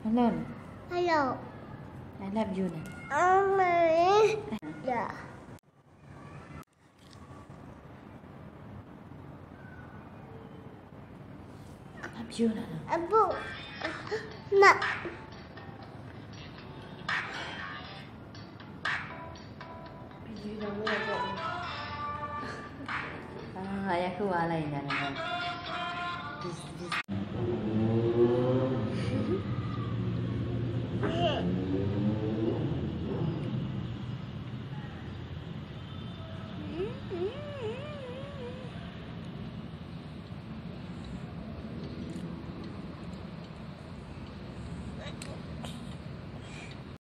Hello. Hello. I love you na. Yeah. Love you na. Abu. Nak. Ayah keluar lain kan.